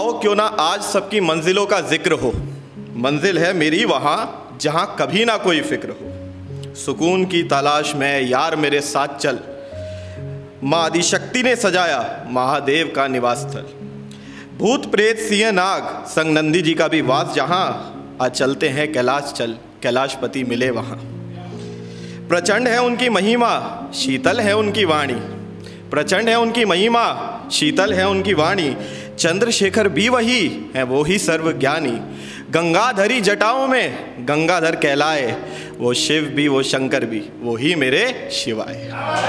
आओ क्यों ना आज सबकी मंजिलों का जिक्र हो। मंजिल है मेरी वहाँ जहाँ कभी ना कोई फिक्र हो। सुकून की तलाश में यार मेरे साथ चल। माँ आदिशक्ति ने सजाया महादेव का निवास स्थल। भूत प्रेत सिंह नाग संग नंदी जी का भी वास जहाँ। आज चलते हैं कैलाश चल, कैलाशपति मिले वहाँ। प्रचंड है उनकी महिमा, शीतल है उनकी वाणी। प्रचंड है उनकी महिमा, शीतल है उनकी वाणी। चंद्रशेखर भी वही है, वो ही सर्वज्ञानी। गंगाधरी जटाओं में गंगाधर कहलाए। वो शिव भी वो शंकर भी, वो ही मेरे शिवाय।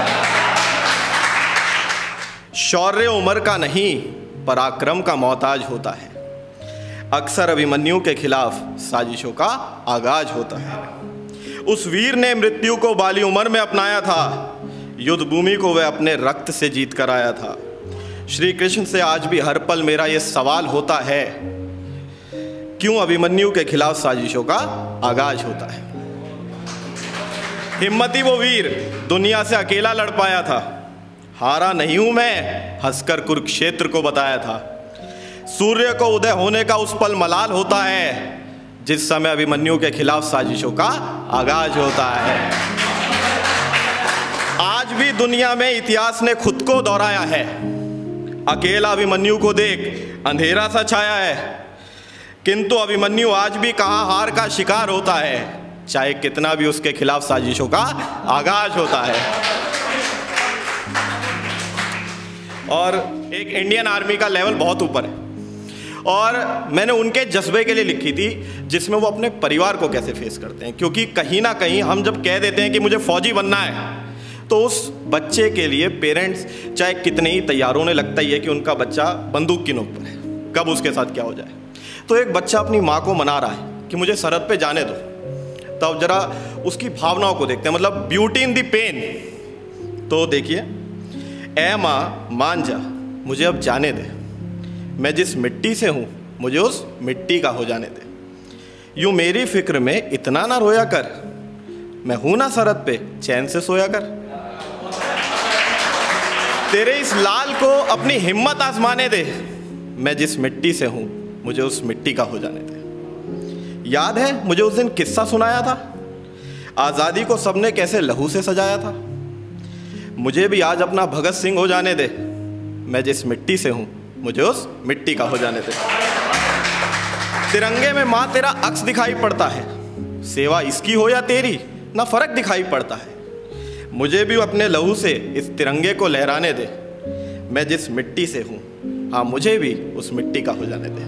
शौर्य उम्र का नहीं, पराक्रम का मोहताज होता है। अक्सर अभिमन्यु के खिलाफ साजिशों का आगाज होता है। उस वीर ने मृत्यु को बाली उम्र में अपनाया था। युद्ध भूमि को वह अपने रक्त से जीत कर आया था। श्री कृष्ण से आज भी हर पल मेरा ये सवाल होता है, क्यों अभिमन्यु के खिलाफ साजिशों का आगाज होता है। हिम्मती वो वीर दुनिया से अकेला लड़ पाया था। हारा नहीं हूं मैं, हंसकर कुरुक्षेत्र को बताया था। सूर्य को उदय होने का उस पल मलाल होता है, जिस समय अभिमन्यु के खिलाफ साजिशों का आगाज होता है। आज भी दुनिया में इतिहास ने खुद को दोहराया है। अकेला अभिमन्यु को देख अंधेरा सा छाया है, किंतु अभिमन्यु आज भी कहाँ हार का शिकार होता है, चाहे कितना भी उसके खिलाफ साजिशों का आगाज होता है। और एक इंडियन आर्मी का लेवल बहुत ऊपर है, और मैंने उनके जज्बे के लिए लिखी थी, जिसमें वो अपने परिवार को कैसे फेस करते हैं। क्योंकि कहीं ना कहीं हम जब कह देते हैं कि मुझे फौजी बनना है, तो उस बच्चे के लिए पेरेंट्स चाहे कितने ही तैयार होने लगता ही है कि उनका बच्चा बंदूक की नोक पर है, कब उसके साथ क्या हो जाए। तो एक बच्चा अपनी माँ को मना रहा है कि मुझे सरहद पे जाने दो, तब जरा उसकी भावनाओं को देखते हैं, मतलब ब्यूटी इन द पेन। तो देखिए, ऐ माँ मान जा, मुझे अब जाने दे। मैं जिस मिट्टी से हूँ मुझे उस मिट्टी का हो जाने दे। यूँ मेरी फिक्र में इतना ना रोया कर, मैं हूँ ना सरहद पे, चैन से सोया कर। तेरे इस लाल को अपनी हिम्मत आजमाने दे। मैं जिस मिट्टी से हूँ मुझे उस मिट्टी का हो जाने दे। याद है मुझे उस दिन किस्सा सुनाया था, आज़ादी को सबने कैसे लहू से सजाया था। मुझे भी आज अपना भगत सिंह हो जाने दे। मैं जिस मिट्टी से हूँ मुझे उस मिट्टी का हो जाने दे। तिरंगे में माँ तेरा अक्स दिखाई पड़ता है, सेवा इसकी हो या तेरी ना फर्क दिखाई पड़ता है। मुझे भी अपने लहू से इस तिरंगे को लहराने दे। मैं जिस मिट्टी से हूँ, हाँ मुझे भी उस मिट्टी का हो जाने दे।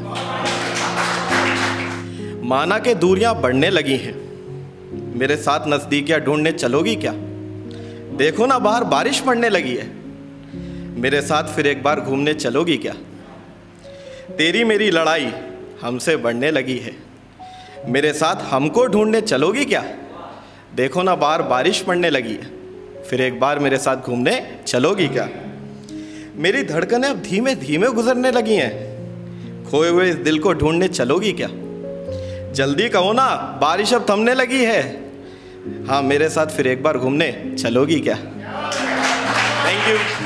माना के दूरियां बढ़ने लगी हैं, मेरे साथ नज़दीकियां ढूंढने चलोगी क्या। देखो ना बाहर बारिश पड़ने लगी है, मेरे साथ फिर एक बार घूमने चलोगी क्या। तेरी मेरी लड़ाई हमसे बढ़ने लगी है, मेरे साथ हमको ढूंढने चलोगी क्या। देखो ना बाहर बारिश पड़ने लगी है, फिर एक बार मेरे साथ घूमने चलोगी क्या। मेरी धड़कनें अब धीमे धीमे गुजरने लगी हैं, खोए हुए इस दिल को ढूंढने चलोगी क्या। जल्दी कहो ना, बारिश अब थमने लगी है, हाँ मेरे साथ फिर एक बार घूमने चलोगी क्या। Thank you.